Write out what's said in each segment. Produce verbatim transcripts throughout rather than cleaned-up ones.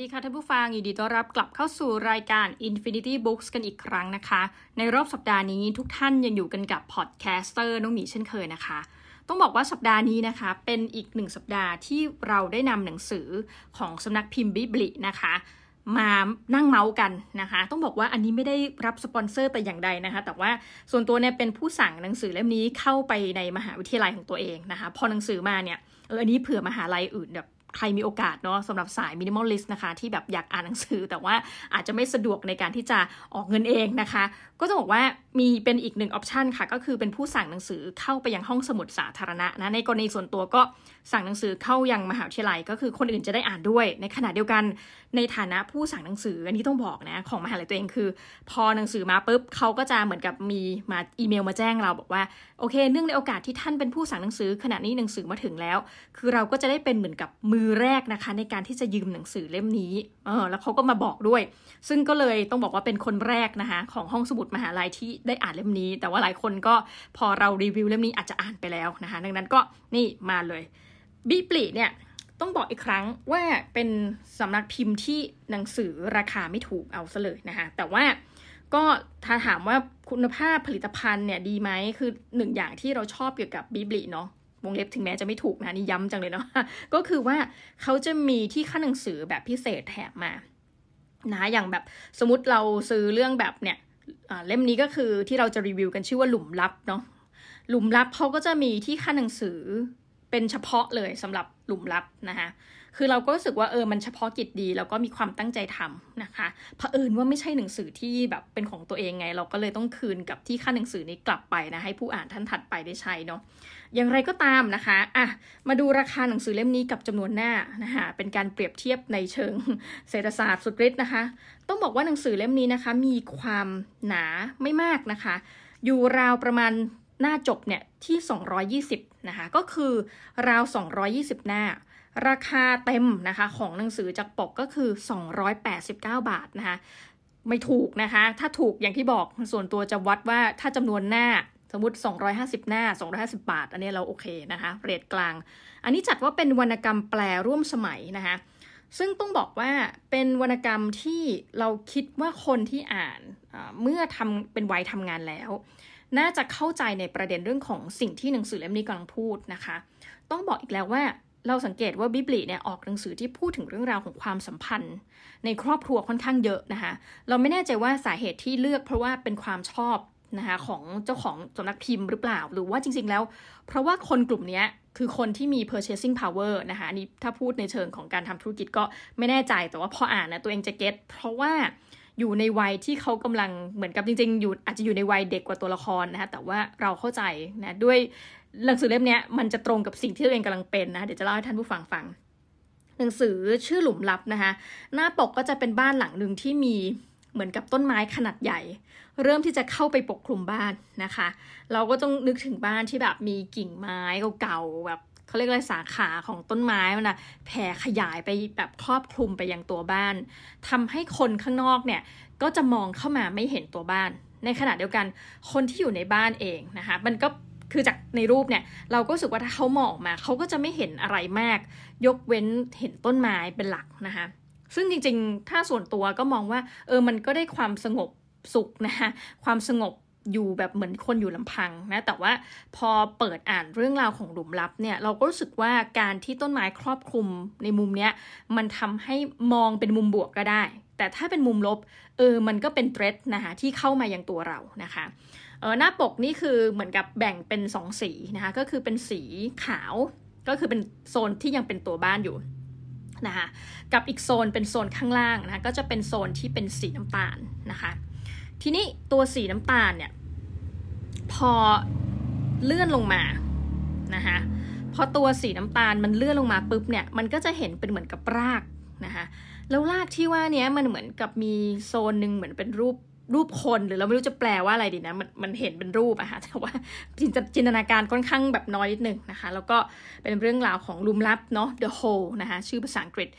ดีค่ะท่านผู้ฟังยินดีต้อนรับกลับเข้าสู่รายการ Infinity Books กันอีกครั้งนะคะในรอบสัปดาห์นี้ทุกท่านยังอยู่กันกับพอดแคสเตอร์น้องหมีเช่นเคยนะคะต้องบอกว่าสัปดาห์นี้นะคะเป็นอีกหนึ่งสัปดาห์ที่เราได้นำหนังสือของสำนักพิมพ์บิบลินะคะมานั่งเมาส์กันนะคะต้องบอกว่าอันนี้ไม่ได้รับสปอนเซอร์แต่อย่างใดนะคะแต่ว่าส่วนตัวเนี่ยเป็นผู้สั่งหนังสือเล่มนี้เข้าไปในมหาวิทยาลัยของตัวเองนะคะพอหนังสือมาเนี่ยเอออันนี้เผื่อมหาลัยอื่นแบบใครมีโอกาสเนาะสำหรับสายมินิมอลลิสต์นะคะที่แบบอยากอ่านหนังสือแต่ว่าอาจจะไม่สะดวกในการที่จะออกเงินเองนะคะก็จะบอกว่ามีเป็นอีกหนึ่งออปชันค่ะก็คือเป็นผู้สั่งหนังสือเข้าไปยังห้องสมุดสาธารณะนะในกรณีส่วนตัวก็สั่งหนังสือเข้ายังมหาวิทยาลัยก็คือคนอื่นจะได้อ่านด้วยในขณะเดียวกันในฐานะผู้สั่งหนังสืออันนี้ต้องบอกนะของมหาลัยตัวเองคือพอหนังสือมาปุ๊บเขาก็จะเหมือนกับมีมาอีเมลมาแจ้งเราบอกว่าโอเคเนื่องในโอกาสที่ท่านเป็นผู้สั่งหนังสือขณะนี้หนังสือมาถึงแล้วคือเราก็จะได้เป็นเหมือนกับมือแรกนะคะในการที่จะยืมหนังสือเล่มนี้เออแล้วเขาก็มาบอกด้วยซึ่งก็เลยต้องบอกว่าเป็นคนแรกนะคะของห้องสมุดมหาลัยที่ได้อ่านเล่มนี้แต่ว่าหลายคนก็พอเรารีวิวเล่มนี้อาจจะอ่านไปแล้วนะคะดังนั้นก็นี่มาเลยบิบลิเนี่ยต้องบอกอีกครั้งว่าเป็นสำนักพิมพ์ที่หนังสือราคาไม่ถูกเอาซะเลยนะคะแต่ว่าก็ถ้าถามว่าคุณภาพผลิตภัณฑ์เนี่ยดีไหมคือหนึ่งอย่างที่เราชอบเกี่ยวกับบิบลิเนาะวงเล็บถึงแม้จะไม่ถูกนะนี่ย้ำจังเลยเนาะก็คือว่าเขาจะมีที่ค่าหนังสือแบบพิเศษแถมมานะอย่างแบบสมมติเราซื้อเรื่องแบบเนี่ยเล่มนี้ก็คือที่เราจะรีวิวกันชื่อว่าหลุมลับเนาะหลุมลับเขาก็จะมีที่ค่าหนังสือเป็นเฉพาะเลยสำหรับหลุมลับนะคะคือเราก็รู้สึกว่าเออมันเฉพาะกิจดีแล้วก็มีความตั้งใจทำนะคะเผอิญว่าไม่ใช่หนังสือที่แบบเป็นของตัวเองไงเราก็เลยต้องคืนกับที่ค่าหนังสือนี้กลับไปนะให้ผู้อ่านท่านถัดไปได้ใช้เนาะอย่างไรก็ตามนะคะอ่ะมาดูราคาหนังสือเล่มนี้กับจำนวนหน้านะคะเป็นการเปรียบเทียบในเชิงเศรษฐศาสตร์สุดฤทธิ์นะคะต้องบอกว่าหนังสือเล่มนี้นะคะมีความหนาไม่มากนะคะอยู่ราวประมาณหน้าจบเนี่ยที่สองร้อยยี่สิบนะคะก็คือราวสองร้อยยี่สิบหน้าราคาเต็มนะคะของหนังสือจากปกก็คือสองร้อยแปดสิบเก้าบาทนะคะไม่ถูกนะคะถ้าถูกอย่างที่บอกส่วนตัวจะวัดว่าถ้าจำนวนหน้าสมมุติสองร้อยห้าสิบหน้าสองร้อยห้าสิบบาทอันนี้เราโอเคนะคะเรทกลางอันนี้จัดว่าเป็นวรรณกรรมแปลร่วมสมัยนะคะซึ่งต้องบอกว่าเป็นวรรณกรรมที่เราคิดว่าคนที่อ่านเมื่อทำเป็นวัยทำงานแล้วน่าจะเข้าใจในประเด็นเรื่องของสิ่งที่หนังสือเล่มนี้กำลังพูดนะคะต้องบอกอีกแล้วว่าเราสังเกตว่าบิบลิเนี่ยออกหนังสือที่พูดถึงเรื่องราวของความสัมพันธ์ในครอบครัวค่อนข้างเยอะนะคะเราไม่แน่ใจว่าสาเหตุที่เลือกเพราะว่าเป็นความชอบนะคะของเจ้าของสำนักพิมพ์หรือเปล่าหรือว่าจริงๆแล้วเพราะว่าคนกลุ่มนี้คือคนที่มี purchasing power นะคะนี่ถ้าพูดในเชิงของการทำธุรกิจก็ไม่แน่ใจแต่ว่าพออ่านนะตัวเองจะเก็ตเพราะว่าอยู่ในวัยที่เขากำลังเหมือนกับจริงๆอยู่อาจจะอยู่ในวัยเด็กกว่าตัวละครนะคะแต่ว่าเราเข้าใจนะด้วยหนังสือเล่มนี้มันจะตรงกับสิ่งที่ตัวเองกำลังเป็นนะเดี๋ยวจะเล่าให้ท่านผู้ฟังฟังหนังสือชื่อหลุมลับนะคะหน้าปกก็จะเป็นบ้านหลังหนึ่งที่มีเหมือนกับต้นไม้ขนาดใหญ่เริ่มที่จะเข้าไปปกคลุมบ้านนะคะเราก็ต้องนึกถึงบ้านที่แบบมีกิ่งไม้เก่าๆแบบเขาเรียกอะไรสาขาของต้นไม้มันนะแผ่ขยายไปแบบครอบคลุมไปยังตัวบ้านทำให้คนข้างนอกเนี่ยก็จะมองเข้ามาไม่เห็นตัวบ้านในขณะเดียวกันคนที่อยู่ในบ้านเองนะคะมันก็คือจากในรูปเนี่ยเราก็รู้สึกว่าถ้าเขามองออกมาเขาก็จะไม่เห็นอะไรมากยกเว้นเห็นต้นไม้เป็นหลักนะคะซึ่งจริงๆถ้าส่วนตัวก็มองว่าเออมันก็ได้ความสงบสุขนะคะความสงบอยู่แบบเหมือนคนอยู่ลำพังนะแต่ว่าพอเปิดอ่านเรื่องราวของหลุมลับเนี่ยเราก็รู้สึกว่าการที่ต้นไม้ครอบคลุมในมุมเนี้ยมันทำให้มองเป็นมุมบวกก็ได้แต่ถ้าเป็นมุมลบเออมันก็เป็นเทรดนะคะที่เข้ามายังตัวเรานะคะเออหน้าปกนี่คือเหมือนกับแบ่งเป็นสองสีนะคะก็คือเป็นสีขาวก็คือเป็นโซนที่ยังเป็นตัวบ้านอยู่นะคะกับอีกโซนเป็นโซนข้างล่างนะคะก็จะเป็นโซนที่เป็นสีน้ำตาลนะคะทีนี้ตัวสีน้ำตาลเนี่ยพอเลื่อนลงมานะคะพอตัวสีน้ำตาลมันเลื่อนลงมาปุ๊บเนี่ยมันก็จะเห็นเป็นเหมือนกับรากนะคะแล้วรากที่ว่านี้มันเหมือนกับมีโซนหนึ่งเหมือนเป็นรูปรูปคนหรือเราไม่รู้จะแปลว่าอะไรดีนะมันมันเห็นเป็นรูปอะค่ะแต่ว่าจินตนาการค่อนข้างแบบน้อยนิดนึงนะคะแล้วก็เป็นเรื่องราวของหลุมลับเนาะ The Hole นะคะชื่อภาษาอังกฤษ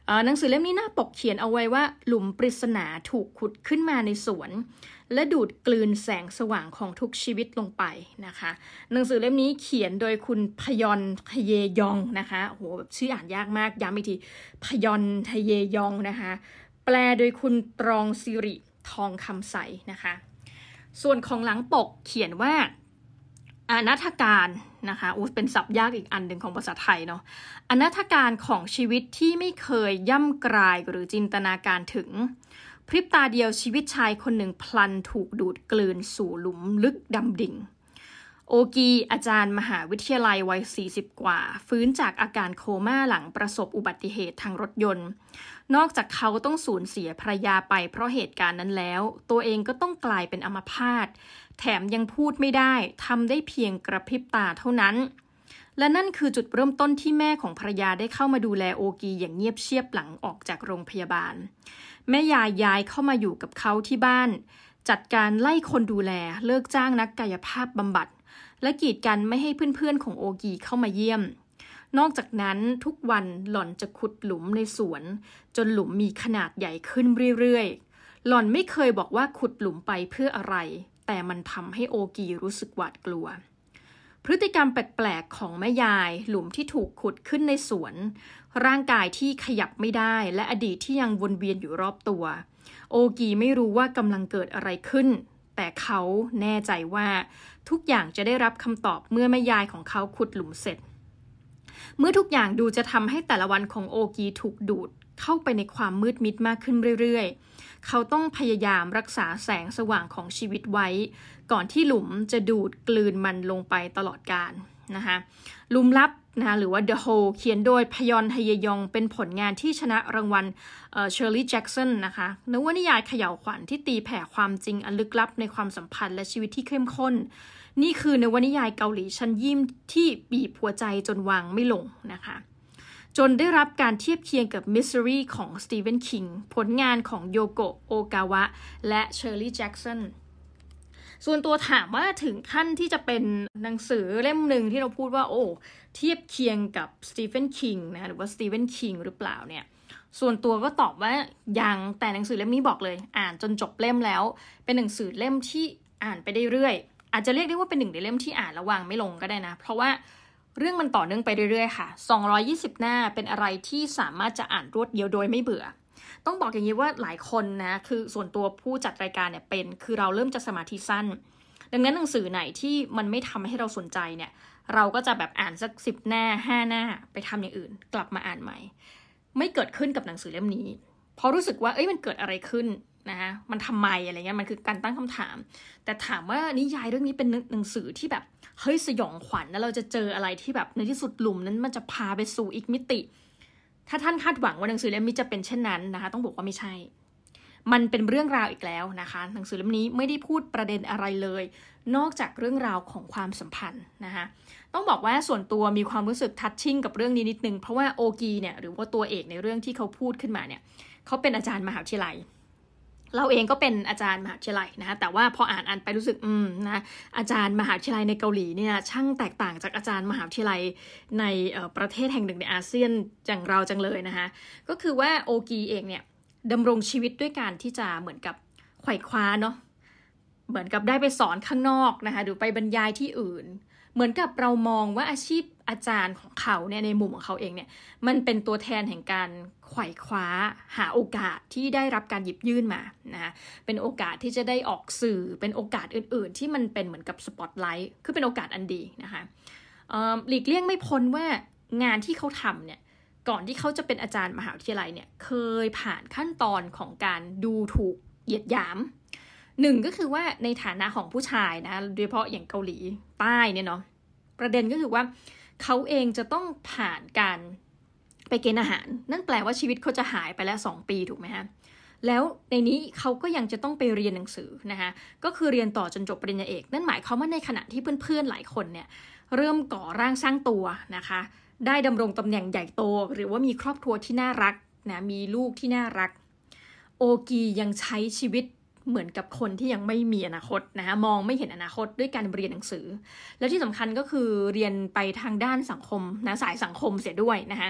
หนังสือเล่มนี้หน้าปกเขียนเอาไว้ว่าหลุมปริศนาถูกขุดขึ้นมาในสวนและดูดกลืนแสงสว่างของทุกชีวิตลงไปนะคะหนังสือเล่มนี้เขียนโดยคุณพยอนทเยยองนะคะโอ้โหแบบชื่ออ่านยากมากย้ำอีกทีพยอนทเยยองนะคะแปลโดยคุณตรองสิริทองคำใสนะคะส่วนของหลังปกเขียนว่าอนาถการนะคะอู้เป็นศัพท์ยากอีกอันหนึ่งของภาษาไทยเนาะอนาถการของชีวิตที่ไม่เคยย่ำกรายหรือจินตนาการถึงพริบตาเดียวชีวิตชายคนหนึ่งพลันถูกดูดกลืนสู่หลุมลึกดำดิ่งโอกีอาจารย์มหาวิทยาลัยวัยสี่สิบกว่าฟื้นจากอาการโคม่าหลังประสบอุบัติเหตุทางรถยนต์นอกจากเขาต้องสูญเสียภรรยาไปเพราะเหตุการณ์นั้นแล้วตัวเองก็ต้องกลายเป็นอัมพาตแถมยังพูดไม่ได้ทำได้เพียงกระพริบตาเท่านั้นและนั่นคือจุดเริ่มต้นที่แม่ของภรรยาได้เข้ามาดูแลโอกีอย่างเงียบเชียบหลังออกจากโรงพยาบาลแม่ยายย้ายเข้ามาอยู่กับเขาที่บ้านจัดการไล่คนดูแลเลิกจ้างนักกายภาพบำบัดและกีดกันไม่ให้เพื่อนๆของโอกีเข้ามาเยี่ยมนอกจากนั้นทุกวันหล่อนจะขุดหลุมในสวนจนหลุมมีขนาดใหญ่ขึ้นเรื่อยๆหล่อนไม่เคยบอกว่าขุดหลุมไปเพื่ออะไรแต่มันทำให้โอกีรู้สึกหวาดกลัวพฤติกรรมแปลกๆของแม่ยายหลุมที่ถูกขุดขึ้นในสวนร่างกายที่ขยับไม่ได้และอดีตที่ยังวนเวียนอยู่รอบตัวโอกีไม่รู้ว่ากำลังเกิดอะไรขึ้นแต่เขาแน่ใจว่าทุกอย่างจะได้รับคำตอบเมื่อแม่ยายของเขาขุดหลุมเสร็จเมื่อทุกอย่างดูจะทำให้แต่ละวันของโอกีถูกดูดเข้าไปในความมืดมิดมากขึ้นเรื่อยๆเขาต้องพยายามรักษาแสงสว่างของชีวิตไว้ก่อนที่หลุมจะดูดกลืนมันลงไปตลอดกาลนะคะหลุมลับนะหรือว่า The Hole เขียนโดยพยอนทเยยองเป็นผลงานที่ชนะรางวัลเอ่อ Shirley Jackson นะคะนวนิยายเขย่าวขวัญที่ตีแผ่ความจริงอันลึกลับในความสัมพันธ์และชีวิตที่เข้มข้นนี่คือนวนิยายเกาหลีชั้นเยี่ยมที่บีบหัวใจจนวางไม่ลงนะคะจนได้รับการเทียบเคียงกับ Misery ของสตีเฟนคิงผลงานของโยโกะโอกาวะและเชอร์ลีย์แจ็กสันส่วนตัวถามว่าถึงขั้นที่จะเป็นหนังสือเล่มหนึ่งที่เราพูดว่าโอ้เทียบเคียงกับสตีเฟนคิงนะหรือว่าสตีเฟนคิงหรือเปล่าเนี่ยส่วนตัวก็ตอบว่ายังแต่หนังสือเล่มนี้บอกเลยอ่านจนจบเล่มแล้วเป็นหนังสือเล่มที่อ่านไปได้เรื่อยอาจจะเรียกได้ว่าเป็นหนึ่งในเล่มที่อ่านแล้ววางไม่ลงก็ได้นะเพราะว่าเรื่องมันต่อเนื่องไปเรื่อยๆค่ะสองร้อยยี่สิบหน้าเป็นอะไรที่สามารถจะอ่านรวดเดียวโดยไม่เบื่อต้องบอกอย่างนี้ว่าหลายคนนะคือส่วนตัวผู้จัดรายการเนี่ยเป็นคือเราเริ่มจะสมาธิสั้นดังนั้นหนังสือไหนที่มันไม่ทำให้เราสนใจเนี่ยเราก็จะแบบอ่านสักสิบหน้าห้าหน้าไปทำอย่างอื่นกลับมาอ่านใหม่ไม่เกิดขึ้นกับหนังสือเล่มนี้เพราะรู้สึกว่าเอ้ยมันเกิดอะไรขึ้นนะมันทำไมอะไรเงี้ยมันคือการตั้งคำถามแต่ถามว่านิยายเรื่องนี้เป็นหนังสือที่แบบเฮ้ยสยองขวัญแล้วเราจะเจออะไรที่แบบในที่สุดหลุมนั้นมันจะพาไปสู่อีกมิติถ้าท่านคาดหวังว่าหนังสือเล่มนี้จะเป็นเช่นนั้นนะคะต้องบอกว่าไม่ใช่มันเป็นเรื่องราวอีกแล้วนะคะหนังสือเล่มนี้ไม่ได้พูดประเด็นอะไรเลยนอกจากเรื่องราวของความสัมพันธ์นะคะต้องบอกว่าส่วนตัวมีความรู้สึกทัชชิ่งกับเรื่องนี้นิดนึงเพราะว่าโอกีเนี่ยหรือว่าตัวเอกในเรื่องที่เขาพูดขึ้นมาเนี่ยเขาเป็นอาจารย์มหาวิทยาลัยเราเองก็เป็นอาจารย์มหาวิทยาลัยนะคะแต่ว่าพออ่านอ่านไปรู้สึกอืมนะอาจารย์มหาวิทยาลัยในเกาหลีเนี่ยช่างแตกต่างจากอาจารย์มหาวิทยาลัยในประเทศแห่งหนึ่งในอาเซียนอย่างเราจังเลยนะคะก็คือว่าโอกีเองเนี่ยดำรงชีวิตด้วยการที่จะเหมือนกับไขว่คว้าเนาะเหมือนกับได้ไปสอนข้างนอกนะคะหรือไปบรรยายที่อื่นเหมือนกับเรามองว่าอาชีพอาจารย์ของเขาเนี่ยในมุมของเขาเองเนี่ยมันเป็นตัวแทนแห่งการไขว่คว้าหาโอกาสที่ได้รับการหยิบยื่นมานะคะเป็นโอกาสที่จะได้ออกสื่อเป็นโอกาสอื่นๆที่มันเป็นเหมือนกับสปอตไลท์คือเป็นโอกาสอันดีนะคะหลีกเลี่ยงไม่พ้นว่างานที่เขาทำเนี่ยก่อนที่เขาจะเป็นอาจารย์มหาวิทยาลัยเนี่ยเคยผ่านขั้นตอนของการดูถูกเหยียดหยามหนึ่งก็คือว่าในฐานะของผู้ชายนะโดยเฉพาะอย่างเกาหลีใต้เนี่ยเนาะประเด็นก็คือว่าเขาเองจะต้องผ่านการไปเกณฑ์อาหารนั่นแปลว่าชีวิตเขาจะหายไปแล้วสองปีถูกไหมฮะแล้วในนี้เขาก็ยังจะต้องไปเรียนหนังสือนะคะก็คือเรียนต่อจนจบปริญญาเอกนั่นหมายความว่าในขณะที่เพื่อนๆหลายคนเนี่ยเริ่มก่อร่างสร้างตัวนะคะได้ดำรงตำแหน่งใหญ่โตหรือว่ามีครอบครัวที่น่ารักนะมีลูกที่น่ารักโอกียังใช้ชีวิตเหมือนกับคนที่ยังไม่มีอนาคตนะคะมองไม่เห็นอนาคตด้วยการเรียนหนังสือและที่สำคัญก็คือเรียนไปทางด้านสังคมนะสายสังคมเสียด้วยนะคะ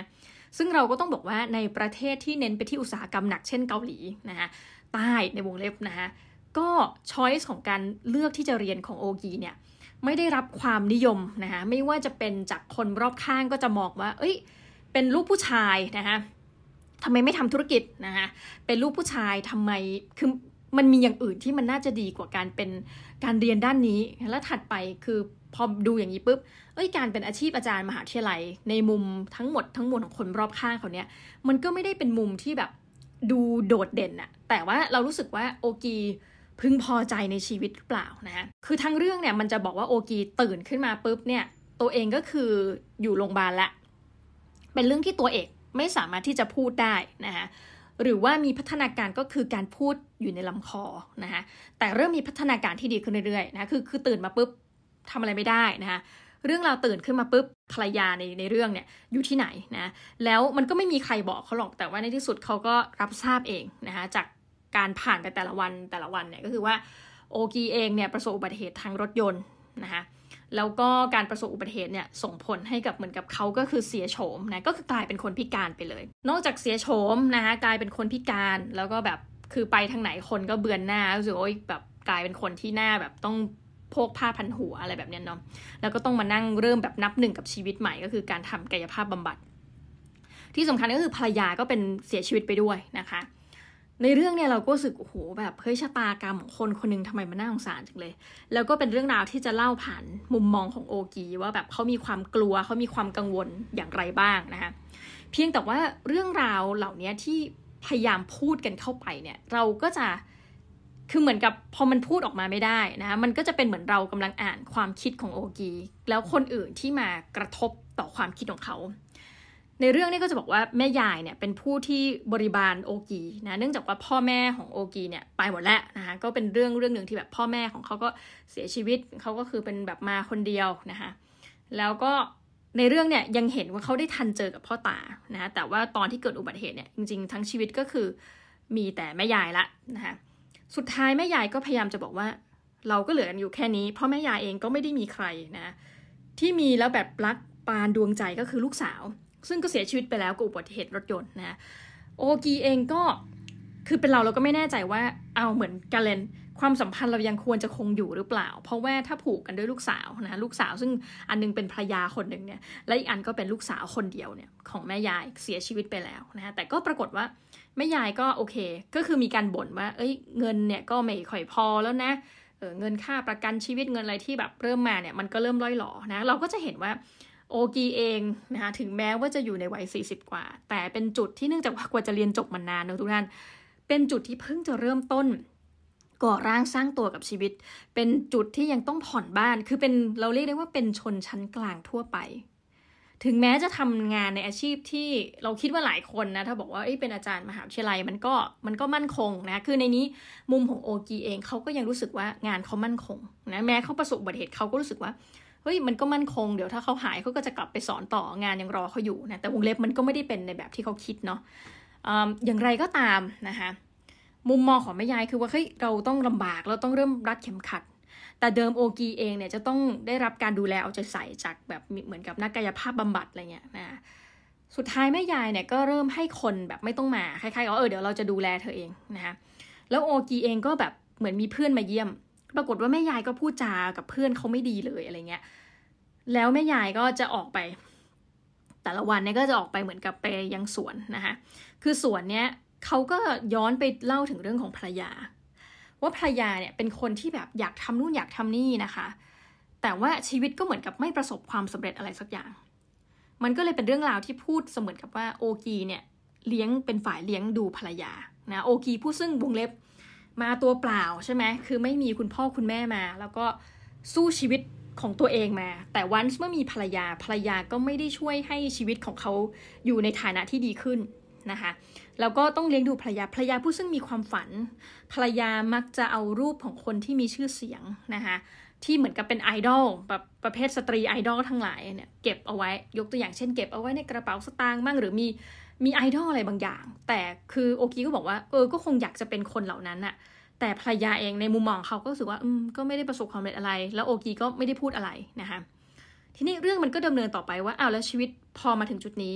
ซึ่งเราก็ต้องบอกว่าในประเทศที่เน้นไปที่อุตสาหกรรมหนักเช่นเกาหลีนะคะใต้ในวงเล็บนะคะก็ช้อยส์ของการเลือกที่จะเรียนของโอกีเนี่ยไม่ได้รับความนิยมนะคะไม่ว่าจะเป็นจากคนรอบข้างก็จะมองว่าเอ้ยเป็นลูกผู้ชายนะคะทำไมไม่ทำธุรกิจนะคะเป็นลูกผู้ชายทำไมคือมันมีอย่างอื่นที่มันน่าจะดีกว่าการเป็นการเรียนด้านนี้แล้วถัดไปคือพอดูอย่างนี้ปุ๊บเอ้ยการเป็นอาชีพอาจารย์มหาวิทยาลัยในมุมทั้งหมดทั้งมวลของคนรอบข้างเขาเนี่ยมันก็ไม่ได้เป็นมุมที่แบบดูโดดเด่นอะแต่ว่าเรารู้สึกว่าโอกีพึงพอใจในชีวิตหรือเปล่านะคือทั้งเรื่องเนี่ยมันจะบอกว่าโอกีตื่นขึ้นมาปุ๊บเนี่ยตัวเองก็คืออยู่โรงพยาบาลละเป็นเรื่องที่ตัวเอกไม่สามารถที่จะพูดได้นะคะหรือว่ามีพัฒนาการก็คือการพูดอยู่ในลำคอนะคะแต่เริ่มมีพัฒนาการที่ดีขึ้นเรื่อยๆนะคือคือตื่นมาปุ๊บทำอะไรไม่ได้นะคะเรื่องราวตื่นขึ้นมาปุ๊บภรรยาในในเรื่องเนี่ยอยู่ที่ไหนนะแล้วมันก็ไม่มีใครบอกเขาหรอกแต่ว่าในที่สุดเขาก็รับทราบเองนะคะจากการผ่านไปแต่ละวันแต่ละวันเนี่ยก็คือว่าโอกีเองเนี่ยประสบอุบัติเหตุทางรถยนต์นะคะแล้วก็การประสบอุบัติเหตุเนี่ยส่งผลให้กับเหมือนกับเขาก็คือเสียโฉมนะก็คือกลายเป็นคนพิการไปเลยนอกจากเสียโฉมนะคะกลายเป็นคนพิการแล้วก็แบบคือไปทางไหนคนก็เบือนหน้ารู้สึกว่าแบบกลายเป็นคนที่หน้าแบบต้องพกผ้าพันหัวอะไรแบบนี้เนาะแล้วก็ต้องมานั่งเริ่มแบบนับหนึ่งกับชีวิตใหม่ก็คือการทำกายภาพบำบัดที่สำคัญก็คือภรรยาก็เป็นเสียชีวิตไปด้วยนะคะในเรื่องเนี่ยเราก็รู้สึกโอ้โหแบบเฮ้ยชะตากรรมของคนคนนึงทำไมมันน่าสงสารจังเลยแล้วก็เป็นเรื่องราวที่จะเล่าผ่านมุมมองของโอกีว่าแบบเขามีความกลัวเขามีความกังวลอย่างไรบ้างนะคะเพียงแต่ว่าเรื่องราวเหล่านี้ที่พยายามพูดกันเข้าไปเนี่ยเราก็จะคือเหมือนกับพอมันพูดออกมาไม่ได้นะคะมันก็จะเป็นเหมือนเรากำลังอ่านความคิดของโอกีแล้วคนอื่นที่มากระทบต่อความคิดของเขาในเรื่องนี้ก็จะบอกว่าแม่ยายเนี่ยเป็นผู้ที่บริบาลโอกีนะเนื่องจากว่าพ่อแม่ของโอกีเนี่ยไปหมดแล้วนะคะก็เป็นเรื่องเรื่องหนึ่งที่แบบพ่อแม่ของเขาก็เสียชีวิตเขาก็คือเป็นแบบมาคนเดียวนะคะแล้วก็ในเรื่องเนี่ยยังเห็นว่าเขาได้ทันเจอกับพ่อตานะแต่ว่าตอนที่เกิดอุบัติเหตุเนี่ยจริงๆทั้งชีวิตก็คือมีแต่แม่ยายละนะคะสุดท้ายแม่ยายก็พยายามจะบอกว่าเราก็เหลือกันอยู่แค่นี้เพราะแม่ยายเองก็ไม่ได้มีใครนะที่มีแล้วแบบรักปานดวงใจก็คือลูกสาวซึ่งก็เสียชีวิตไปแล้วกับอุบัติเหตุรถยนต์นะโอกีเองก็คือเป็นเราเราก็ไม่แน่ใจว่าเอาเหมือนกันเลนความสัมพันธ์เรายังควรจะคงอยู่หรือเปล่าเพราะว่าถ้าผูกกันด้วยลูกสาวนะลูกสาวซึ่งอันนึงเป็นภรรยาคนหนึ่งเนี่ยและอีกอันก็เป็นลูกสาวคนเดียวเนี่ยของแม่ยายเสียชีวิตไปแล้วนะแต่ก็ปรากฏว่าแม่ยายก็โอเคก็คือมีการบ่นว่าเอ้ยเงินเนี่ยก็ไม่ค่อยพอแล้วนะเออเงินค่าประกันชีวิตเงินอะไรที่แบบเริ่มมาเนี่ยมันก็เริ่มล่อยหลอนะเราก็จะเห็นว่าโอกีเองนะคะถึงแม้ว่าจะอยู่ในวัยสี่สิบกว่าแต่เป็นจุดที่เนื่องจากว่ากว่าจะเรียนจบมานานนะทุกท่านเป็นจุดที่เพิ่งจะเริ่มต้นก่อร่างสร้างตัวกับชีวิตเป็นจุดที่ยังต้องผ่อนบ้านคือเป็นเราเรียกได้ว่าเป็นชนชั้นกลางทั่วไปถึงแม้จะทำงานในอาชีพที่เราคิดว่าหลายคนนะถ้าบอกว่าเป็นอาจารย์มหาวิทยาลัยมันก็มันก็มั่นคงนะคือในนี้มุมของโอกีเองเขาก็ยังรู้สึกว่างานเขามั่นคงนะแม้เขาประสบอุบัติเหตุเขาก็รู้สึกว่าเฮ้ยมันก็มั่นคงเดี๋ยวถ้าเขาหายเขาก็จะกลับไปสอนต่องานยังรอเขาอยู่นะแต่วงเล็บมันก็ไม่ได้เป็นในแบบที่เขาคิดเนาะ อ, อย่างไรก็ตามนะคะมุมมองของแม่ยายคือว่าเฮ้ยเราต้องลำบากเราต้องเริ่มรัดเข็มขัดแต่เดิมโอกีเองเนี่ยจะต้องได้รับการดูแลเอาใจใส่จากแบบเหมือนกับนักกายภาพบำบัดอะไรเงี้ยนะสุดท้ายแม่ยายเนี่ยก็เริ่มให้คนแบบไม่ต้องมาคล้ายๆเออเดี๋ยวเราจะดูแลเธอเองนะคะแล้วโอกีเองก็แบบเหมือนมีเพื่อนมาเยี่ยมปรากฏว่าแม่ยายก็พูดจากับเพื่อนเขาไม่ดีเลยอะไรเงี้ยแล้วแม่ยายก็จะออกไปแต่ละวันเนี่ยก็จะออกไปเหมือนกับไปยังสวนนะคะคือสวนเนี้ยเขาก็ย้อนไปเล่าถึงเรื่องของภรรยาว่าภรรยาเนี่ยเป็นคนที่แบบอยากทำนู่นอยากทำนี่นะคะแต่ว่าชีวิตก็เหมือนกับไม่ประสบความสำเร็จอะไรสักอย่างมันก็เลยเป็นเรื่องราวที่พูดเสมือนกับว่าโอกีเนี่ยเลี้ยงเป็นฝ่ายเลี้ยงดูภรรยานะโอกีผู้ซึ่งวงเล็บมาตัวเปล่าใช่ไหมคือไม่มีคุณพ่อคุณแม่มาแล้วก็สู้ชีวิตของตัวเองมาแต่วันเมื่อมีภรรยาภรรยาก็ไม่ได้ช่วยให้ชีวิตของเขาอยู่ในฐานะที่ดีขึ้นนะคะแล้วก็ต้องเลี้ยงดูภรรยาภรรยาผู้ซึ่งมีความฝันภรรยามักจะเอารูปของคนที่มีชื่อเสียงนะคะที่เหมือนกับเป็นไอดอลแบบประเภทสตรีไอดอลทั้งหลายเนี่ยเก็บเอาไว้ยกตัวอย่างเช่นเก็บเอาไว้ในกระเป๋าสตางค์บ้างหรือมีมีไอดอลอะไรบางอย่างแต่คือโอกีก็บอกว่าเออก็คงอยากจะเป็นคนเหล่านั้นน่ะแต่ภรรยาเองในมุมมองเขาก็รู้สึกว่าอืมก็ไม่ได้ประสบความสำเร็จอะไรแล้วโอกีก็ไม่ได้พูดอะไรนะคะทีนี้เรื่องมันก็ดำเนินต่อไปว่าอ้าวแล้วชีวิตพอมาถึงจุดนี้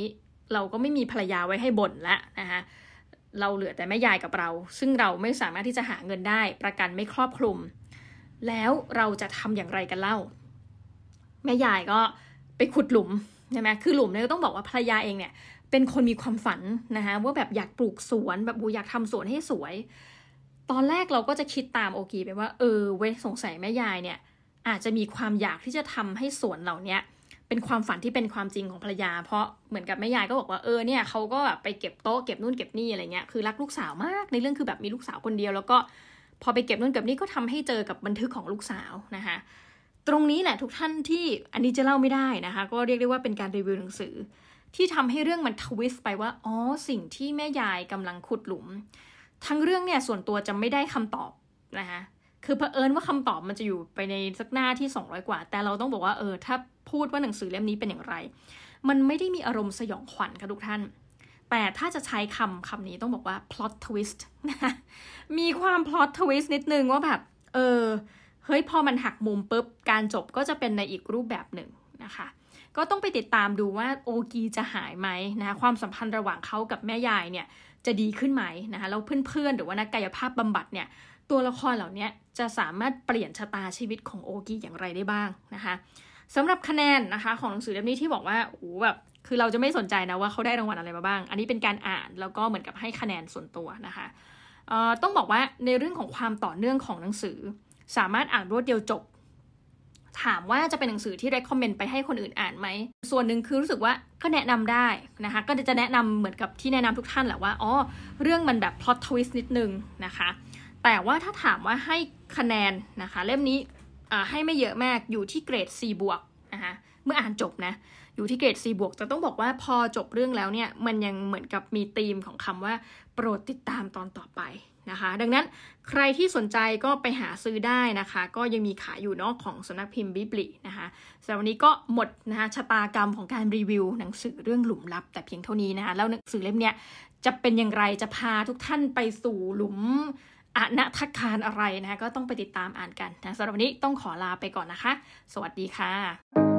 เราก็ไม่มีภรรยาไว้ให้บ่นละนะคะเราเหลือแต่แม่ยายกับเราซึ่งเราไม่สามารถที่จะหาเงินได้ประกันไม่ครอบคลุมแล้วเราจะทำอย่างไรกันเล่าแม่ยายก็ไปขุดหลุมใช่ไหมคือหลุมเนี่ยต้องบอกว่าภรรยาเองเนี่ยเป็นคนมีความฝันนะคะว่าแบบอยากปลูกสวนแบบบูอยากทำสวนให้สวยตอนแรกเราก็จะคิดตามโอกีไปว่าเออเว้ยสงสัยแม่ยายเนี่ยอาจจะมีความอยากที่จะทำให้สวนเหล่านี้เป็นความฝันที่เป็นความจริงของภรรยาเพราะเหมือนกับแม่ยายก็บอกว่าเออเนี่ยเขาก็แบบไปเก็บโต๊ะเก็บนู่นเก็บนี่อะไรเงี้ยคือรักลูกสาวมากในเรื่องคือแบบมีลูกสาวคนเดียวแล้วก็พอไปเก็บนู่นเก็บนี่ก็ทำให้เจอกับบันทึกของลูกสาวนะคะตรงนี้แหละทุกท่านที่อันนี้จะเล่าไม่ได้นะคะก็เรียกได้ว่าเป็นการรีวิวหนังสือที่ทำให้เรื่องมันทวิสต์ไปว่าอ๋อสิ่งที่แม่ยายกำลังขุดหลุมทั้งเรื่องเนี่ยส่วนตัวจะไม่ได้คำตอบนะคะคือเผอิญว่าคำตอบมันจะอยู่ไปในสักหน้าที่สองร้อยกว่าแต่เราต้องบอกว่าเออถ้าพูดว่าหนังสือเล่มนี้เป็นอย่างไรมันไม่ได้มีอารมณ์สยองขวัญค่ะทุกท่านแต่ถ้าจะใช้คำคำนี้ต้องบอกว่า plot twist นะคะมีความ plot twist นิดนึงว่าแบบเออเฮ้ยพอมันหักมุมปุ๊บการจบก็จะเป็นในอีกรูปแบบหนึ่งนะคะก็ต้องไปติดตามดูว่าโอกีจะหายไหมนะคะความสัมพันธ์ระหว่างเขากับแม่ยายเนี่ยจะดีขึ้นไหมนะคะแล้วเพื่อนๆหรือว่านักกายภาพบำบัดเนี่ยตัวละครเหล่านี้จะสามารถเปลี่ยนชะตาชีวิตของโอกีอย่างไรได้บ้างนะคะสำหรับคะแนนนะคะของหนังสือเล่มนี้ที่บอกว่าโอ้แบบคือเราจะไม่สนใจนะว่าเขาได้รางวัลอะไรมาบ้างอันนี้เป็นการอ่านแล้วก็เหมือนกับให้คะแนนส่วนตัวนะคะเอ่อต้องบอกว่าในเรื่องของความต่อเนื่องของหนังสือสามารถอ่านรวดเดียวจบถามว่าจะเป็นหนังสือที่ recommend ไปให้คนอื่นอ่านไหมส่วนหนึ่งคือรู้สึกว่าก็แนะนำได้นะคะก็จะแนะนำเหมือนกับที่แนะนำทุกท่านแหละว่าอ๋อเรื่องมันแบบ plot twist นิดนึงนะคะแต่ว่าถ้าถามว่าให้คะแนนนะคะเล่มนี้ให้ไม่เยอะมากอยู่ที่เกรด C บวกนะคะเมื่ออ่านจบนะอยู่ที่เกรด C บวกแต่ต้องบอกว่าพอจบเรื่องแล้วเนี่ยมันยังเหมือนกับมีธีมของคำว่าโปรดติดตามตอนต่อไปนะคะดังนั้นใครที่สนใจก็ไปหาซื้อได้นะคะก็ยังมีขายอยู่เนาะของสำนักพิมพ์บิบลินะคะสำหรับวันนี้ก็หมดนะคะชะตากรรมของการรีวิวหนังสือเรื่องหลุมลับแต่เพียงเท่านี้นะคะแล้วหนังสือเล่มเนี้ยจะเป็นอย่างไรจะพาทุกท่านไปสู่หลุมอนัตคารอะไรนะคะก็ต้องไปติดตามอ่านกันนะสำหรับวันนี้ต้องขอลาไปก่อนนะคะสวัสดีค่ะ